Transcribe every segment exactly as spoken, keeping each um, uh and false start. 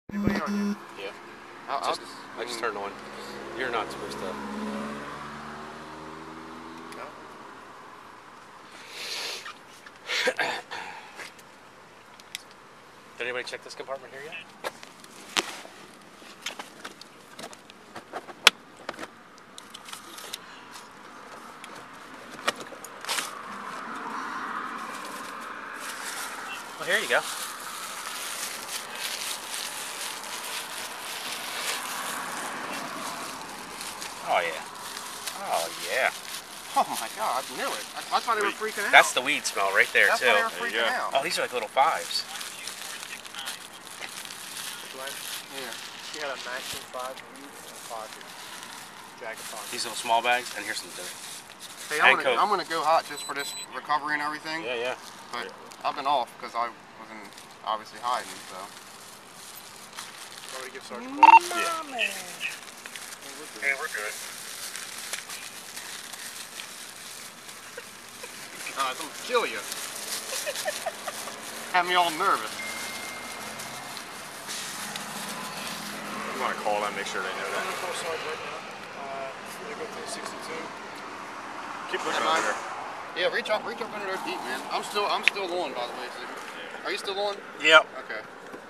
Anybody on you? Yeah. I'll, Just, I'll, I just turned on. You're not supposed to. No. Did anybody check this compartment here yet? Well, here you go. Oh yeah. Oh yeah. oh my God, I knew it. I, I thought they were freaking out. That's the weed smell right there That's too. why they were freaking out. Oh, these are like little fives. Glenn, Yeah. she had a Maxim five weed and a pocket. Jacket pocket. These little small bags, and here's some dirt. Hey, I'm And gonna, Coke. I'm gonna go hot just for this recovery and everything. Yeah, yeah. But I've been off because I wasn't obviously hiding, so. Want me to give Sergeant a call? Yeah. Hey, we're good. Uh, it's gonna kill you. Have me all nervous. You want to call them, make sure they know I'm that. gonna call Sergeant right now. Uh, we're gonna go through the sixty-two. Keep pushing Am I- over there. Yeah, reach up, reach up under there deep, man. I'm still, I'm still on, by the way. So. Are you still on? Yep. Okay.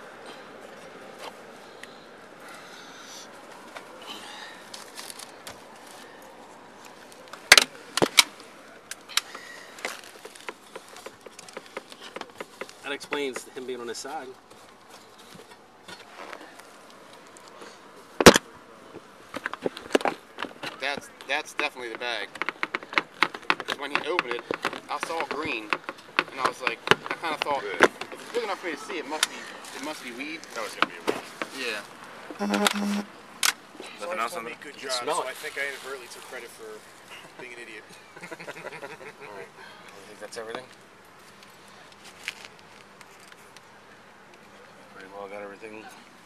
That explains him being on his side. That's, that's definitely the bag. Because when he opened it, I saw green, and I was like, I kind of thought, Good. if it's big enough for me to see, it must be, it must be weed. That was gonna be a weed. Yeah. Nothing Sergeant else told on me the. good You job, smell so it. I think I inadvertently took credit for being an idiot. Alright. I think that's everything. Pretty well got everything